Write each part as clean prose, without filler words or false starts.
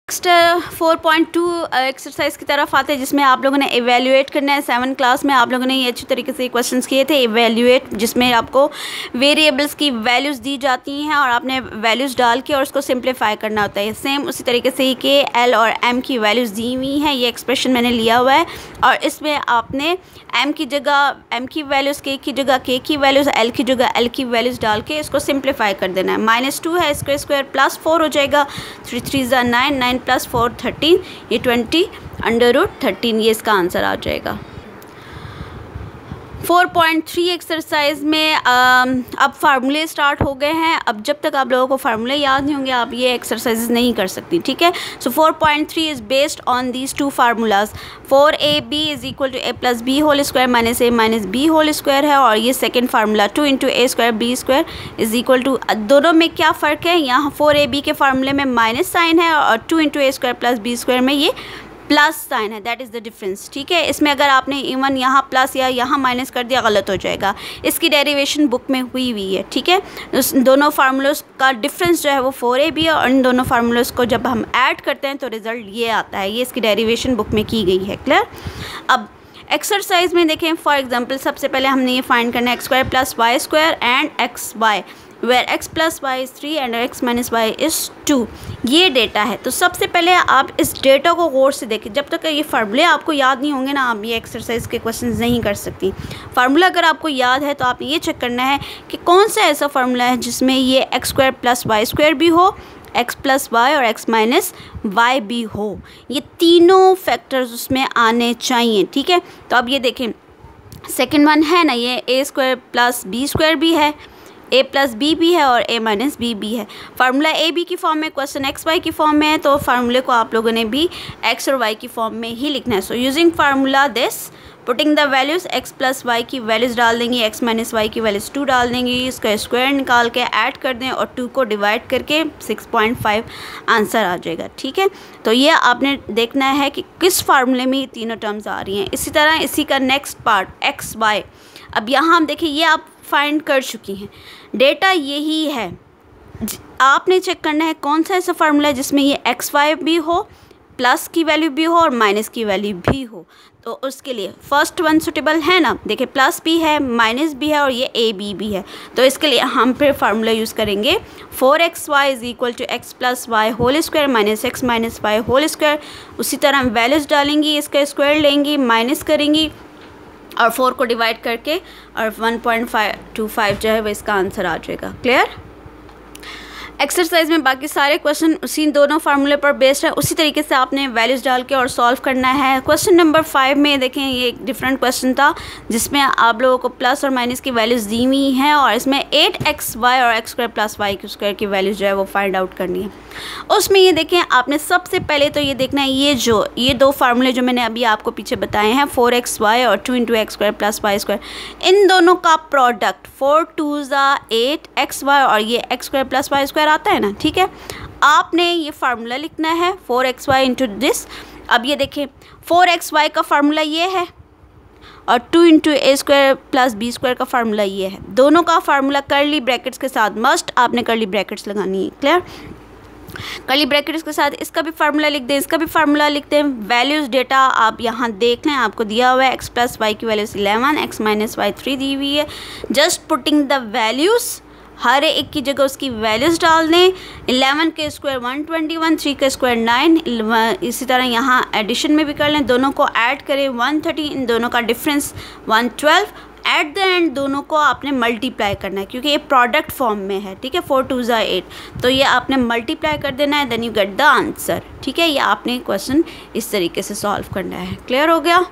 Next 4.2 exercise की तरफ आते हैं, जिसमें आप लोगों ने एवेल्यूएट करना है। 7 क्लास में आप लोगों ने ये अच्छी तरीके से क्वेश्चंस किए थे एवेल्यूएट, जिसमें आपको वेरिएबल्स की वैल्यूज़ दी जाती हैं और आपने वैल्यूज़ डाल के और उसको सिंप्लीफाई करना होता है। सेम उसी तरीके से के एल और एम की वैल्यूज़ दी हुई हैं, ये एक्सप्रेशन मैंने लिया हुआ है और इसमें आपने एम की जगह एम की वैल्यूज़, के की जगह के की वैल्यूज़, एल की जगह एल की वैल्यूज़ डाल के इसको सिंप्लीफाई कर देना है। -2 है, इसका स्क्वायर +4 हो जाएगा, 3 3 9, 9 + 4 13, ये 20 √13, ये इसका आंसर आ जाएगा। 4.3 एक्सरसाइज में अब फार्मूले स्टार्ट हो गए हैं। अब जब तक आप लोगों को फार्मूले याद नहीं होंगे आप ये एक्सरसाइजेज नहीं कर सकती, ठीक है। So 4.3 is based on these two formulas. 4ab = a + b whole square -a - b whole square है और ये सेकेंड फार्मूला 2 × a² b² = दोनों में क्या फ़र्क है, यहाँ 4ab के फार्मूले में माइनस साइन है और 2 × a² + b² में ये प्लस साइन है, दैट इज़ द डिफरेंस, ठीक है। इसमें अगर आपने इवन यहाँ प्लस या यहाँ माइनस कर दिया गलत हो जाएगा। इसकी डेरिवेशन बुक में हुई है, ठीक है। दोनों फार्मूलोस का डिफरेंस जो है वो 4ab है और इन दोनों फार्मूलोस को जब हम ऐड करते हैं तो रिज़ल्ट ये आता है। ये इसकी डेरिवेशन बुक में की गई है, क्लियर। अब एक्सरसाइज में देखें, फॉर एग्जांपल सबसे पहले हमने ये फाइंड करना है x² + y² and xy where x + y is 3 and x - y is 2। ये डेटा है, तो सबसे पहले आप इस डेटा को गौर से देखें। जब तक ये फार्मूले आपको याद नहीं होंगे ना, आप ये एक्सरसाइज के क्वेश्चंस नहीं कर सकती। फार्मूला अगर आपको याद है तो आप ये चेक करना है कि कौन सा ऐसा फार्मूला है जिसमें ये x² + y² भी हो, x + y और x - y भी हो। ये तीनों फैक्टर्स उसमें आने चाहिए, ठीक है। तो अब ये देखें, सेकेंड वन है ना, ये a² + b² भी है, a + b भी है और a - b भी है। फार्मूला a b की फॉर्म में, क्वेश्चन x y की फॉर्म में है, तो फार्मूले को आप लोगों ने भी x और y की फॉर्म में ही लिखना है। So using formula this, putting the values, x + y की वैल्यूज़ डाल देंगे, x - y की वैल्यूज़ 2 डाल देंगे, इसका स्क्वायर निकाल के ऐड कर दें और 2 को डिवाइड करके 6.5 आंसर आ जाएगा, ठीक है। तो ये आपने देखना है कि किस फार्मूले में ये तीनों टर्म्स आ रही हैं। इसी तरह इसी का नेक्स्ट पार्ट x y, अब यहाँ हम देखिए ये आप फाइंड कर चुकी हैं, डेटा यही है। आपने चेक करना है कौन सा ऐसा फार्मूला है जिसमें ये x y भी हो, प्लस की वैल्यू भी हो और माइनस की वैल्यू भी हो। तो उसके लिए फर्स्ट वन सुटेबल है ना, देखिए प्लस भी है, माइनस भी है और ये a b भी है। तो इसके लिए हम फिर फार्मूला यूज़ करेंगे 4xy = x + y whole square -x - y whole square. उसी तरह वैल्यूज़ डालेंगी, इसका स्क्वायर लेंगी, माइनस करेंगी और 4 को डिवाइड करके और 1.525 जो है वो इसका आंसर आ जाएगा, क्लियर। एक्सरसाइज में बाकी सारे क्वेश्चन उसी दोनों फार्मूले पर बेस्ड है, उसी तरीके से आपने वैल्यूज़ डाल के और सॉल्व करना है। क्वेश्चन नंबर 5 में देखें, ये एक डिफरेंट क्वेश्चन था जिसमें आप लोगों को प्लस और माइनस की वैल्यूज़ दी हुई हैं और इसमें 8xy और x² + y² की वैल्यूज़ जो है वो फाइंड आउट करनी है। उसमें ये देखें, आपने सबसे पहले तो ये देखना है ये दो फार्मूले जो मैंने अभी आपको पीछे बताए हैं 4xy और 2 × x² + y², इन दोनों का प्रोडक्ट 4 2s 8xy और ये x² + y² आता है ना, ठीक है। आपने ये फार्मूला लिखना है 4xy × दिस। अब ये देखें 4xy का फार्मूला ये है और 2 × a² + b² का फार्मूला ये है। दोनों का फार्मूला कर्ली ब्रैकेट्स के साथ, मस्ट आपने कर्ली ब्रैकेट्स लगानी है, क्लियर। कर्ली ब्रैकेट्स के साथ इसका भी फार्मूला लिख दें, इसका भी फार्मूला लिख दें। वैल्यूज़ डेटा आप यहाँ देख लें, आपको दिया हुआ है x + y की वैल्यूज़ 11, x - y 3 दी हुई है। जस्ट पुटिंग द वैल्यूज़, हर एक की जगह उसकी वैल्यूज़ डाल दें। 11 के स्क्वायर 121, 3 का स्क्वायर 9, इसी तरह यहाँ एडिशन में भी कर लें, दोनों को ऐड करें 130, इन दोनों का डिफरेंस 112। एट द एंड दोनों को आपने मल्टीप्लाई करना है क्योंकि ये प्रोडक्ट फॉर्म में है, ठीक है। 4 2s 8, तो ये आपने मल्टीप्लाई कर देना है, then you get the answer, ठीक है। ये आपने क्वेश्चन इस तरीके से सॉल्व करना है, क्लियर हो गया।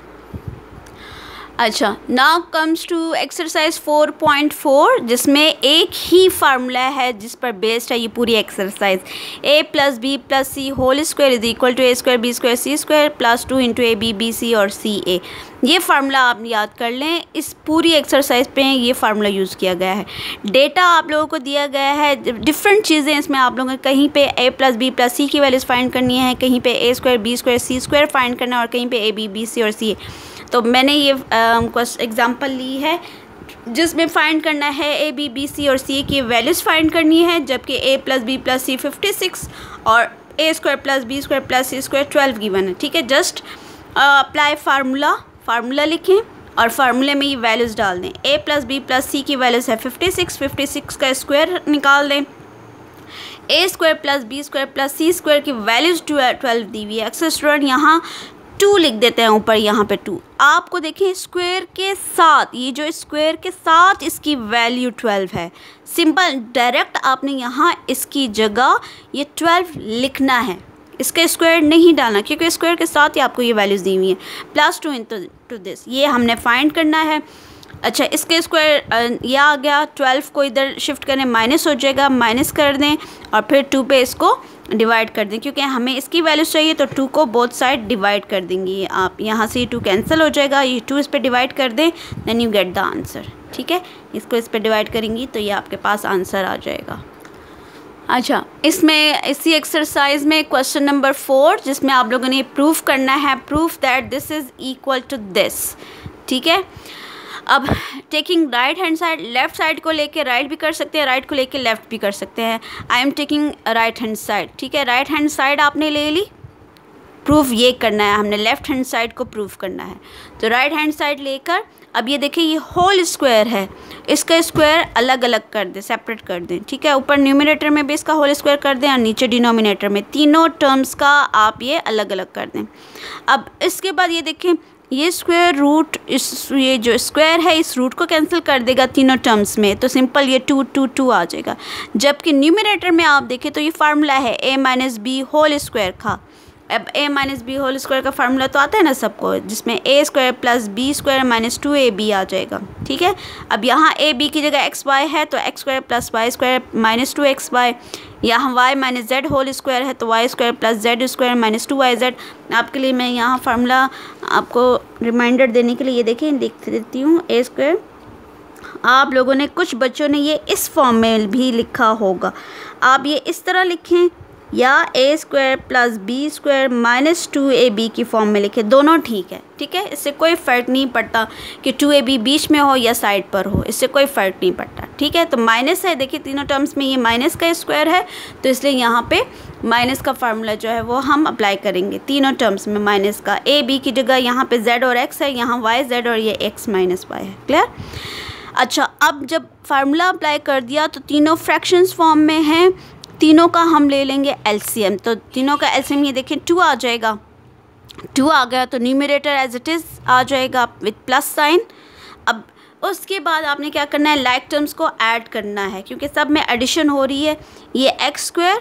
अच्छा, नाउ कम्स टू एक्सरसाइज 4.4 जिसमें एक ही फार्मूला है जिस पर बेस्ड है ये पूरी exercise. a + b + c whole square = a² b² c² + 2 × a b b c और c a। ये फार्मूला आप याद कर लें, इस पूरी एक्सरसाइज पे ये फार्मूला यूज़ किया गया है। डेटा आप लोगों को दिया गया है, डिफरेंट चीज़ें इसमें आप लोगों को कहीं पे a + b + c की वैल्यूज़ फाइंड करनी है, कहीं पे a² b² c² फाइंड करना है और कहीं पे a b b c और c a। तो मैंने ये एग्जांपल ली है जिसमें फाइंड करना है ए बी बी सी और सी की वैल्यूज़ फाइंड करनी है, जबकि a + b + c 56 और A square plus B square plus C square 12 given है, ठीक है। जस्ट अप्लाई फार्मूला लिखें और फार्मूले में ये वैल्यूज़ डाल दें। A plus B plus C की वैल्यूज़ है 56 का स्क्वायर निकाल दें। A square plus B square plus C square की वैल्यूज़ 12 दी हुई है। अक्सर स्टूडेंट यहाँ 2 लिख देते हैं ऊपर, यहाँ पे 2। आपको देखें स्क्वायर के साथ, ये जो स्क्वायर के साथ इसकी वैल्यू 12 है। सिंपल डायरेक्ट आपने यहाँ इसकी जगह ये 12 लिखना है, इसका स्क्वायर नहीं डालना, क्योंकि स्क्वायर के साथ ही आपको ये वैल्यूज़ दी हुई हैं। +2 इंटू दिस, ये हमने फाइंड करना है। अच्छा, इसके स्क्वायर ये आ गया, 12 को इधर शिफ्ट करें, माइनस हो जाएगा, माइनस कर दें और फिर 2 पे इसको डिवाइड कर दें, क्योंकि हमें इसकी वैल्यूज़ चाहिए तो 2 को बोथ साइड डिवाइड कर देंगे आप। यहाँ से ये 2 कैंसिल हो जाएगा, ये 2 इस पर डिवाइड कर दें, then you get the answer, ठीक है। इसको इस पर डिवाइड करेंगी तो ये आपके पास आंसर आ जाएगा। अच्छा, इसमें इसी एक्सरसाइज में क्वेश्चन नंबर 4, जिसमें आप लोगों ने प्रूफ करना है, proof that this is equal to this, ठीक है। अब taking right hand side, left side को लेके राइट भी कर सकते हैं, राइट को लेके लेफ़्ट भी कर सकते हैं। I am taking right hand side, ठीक है। राइट हैंड साइड आपने ले ली, प्रूफ ये करना है हमने, लेफ़्ट हैंड साइड को प्रूफ करना है। तो राइट हैंड साइड लेकर अब ये देखिए ये होल स्क्वायर है, इसका स्क्वायर अलग अलग कर दें, सेपरेट कर दें, ठीक है। ऊपर न्यूमरेटर में भी इसका होल स्क्वायर कर दें और नीचे डिनोमिनेटर में, तीनों टर्म्स का आप ये अलग अलग कर दें। अब इसके बाद ये देखें ये स्क्वायर रूट, ये जो स्क्वायर है इस रूट को कैंसिल कर देगा तीनों टर्म्स में, तो सिंपल ये 2 आ जाएगा। जबकि न्यूमरेटर में आप देखें तो ये फार्मूला है a minus B whole square का। अब a minus B whole square का फार्मूला तो आता है ना सबको, जिसमें a square plus B square minus 2ab आ जाएगा, ठीक है। अब यहाँ a b की जगह x y है तो x square plus Y square minus 2xy, यहाँ y minus Z whole square है तो Y square plus Z square minus 2yz। आपके लिए मैं यहाँ फार्मूला आपको रिमाइंडर देने के लिए ये देखें लिख देती हूँ, a स्क्वायर। आप लोगों ने, कुछ बच्चों ने ये इस फॉर्म में भी लिखा होगा, आप ये इस तरह लिखें या a square plus B square minus 2ab की फॉर्म में लिखें, दोनों ठीक है, ठीक है। इससे कोई फ़र्क नहीं पड़ता कि 2ab बीच में हो या साइड पर हो, इससे कोई फ़र्क नहीं पड़ता, ठीक है। तो माइनस है, देखिए तीनों टर्म्स में ये माइनस का स्क्वायर है, तो इसलिए यहाँ पे माइनस का फार्मूला जो है वो हम अप्लाई करेंगे तीनों टर्म्स में माइनस का। a b की जगह यहाँ पे z और x है, यहाँ y z और ये x माइनस y है, क्लियर। अच्छा, अब जब फार्मूला अप्लाई कर दिया तो तीनों फ्रैक्शंस फॉर्म में हैं, तीनों का हम ले लेंगे एलसीएम। तो तीनों का एलसीएम ये देखें 2 आ जाएगा, 2 आ गया तो न्यूमरेटर एज इट इज़ आ जाएगा विद प्लस साइन। अब उसके बाद आपने क्या करना है, लाइक टर्म्स को ऐड करना है, क्योंकि सब में एडिशन हो रही है। ये एक्स स्क्वायर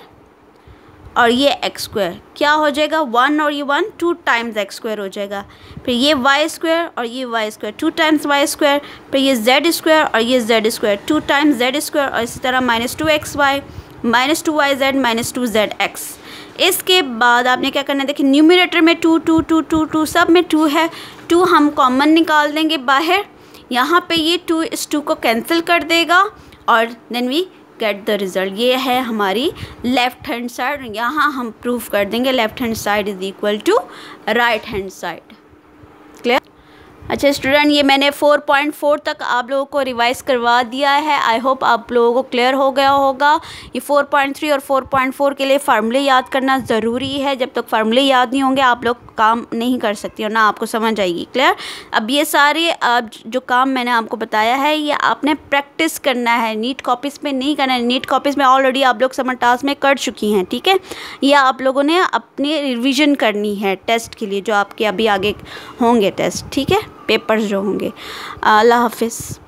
और ये एक्स स्क्वायर क्या हो जाएगा, 1 और ये 1 2 टाइम्स एक्स स्क्वायर हो जाएगा। फिर ये वाई स्क्वायर और ये Y square 2 times Y square. फिर ये जेड स्क्वायर और ये Z square 2 times Z square, और इसी तरह minus 2xy minus 2yz minus 2zx। इसके बाद आपने क्या करना है, देखिए न्यूमरेटर में 2 2 2 2 2 सब में 2 है, 2 हम कॉमन निकाल देंगे बाहर, यहाँ पे ये 2 इस 2 को कैंसिल कर देगा और then we get the result. ये है हमारी लेफ़्ट हैंड साइड, यहाँ हम प्रूफ कर देंगे left hand side is equal to right hand side, clear. अच्छा स्टूडेंट, ये मैंने 4.4 तक आप लोगों को रिवाइज करवा दिया है। आई होप आप लोगों को क्लियर हो गया होगा। ये 4.3 और 4.4 के लिए फार्मूले याद करना ज़रूरी है। जब तक फार्मूले याद नहीं होंगे आप लोग काम नहीं कर सकती और ना आपको समझ आएगी, क्लियर। अब ये सारे जो काम मैंने आपको बताया है ये आपने प्रैक्टिस करना है, नीट कॉपीज़ में नहीं करना है। नीट कॉपीज़ में ऑलरेडी आप लोग समर टास्क में कर चुकी हैं, ठीक है। ये आप लोगों ने अपनी रिविज़न करनी है टेस्ट के लिए, जो आपके अभी आगे होंगे टेस्ट, ठीक है, पेपर्स जो होंगे। अल्लाह हाफिज़।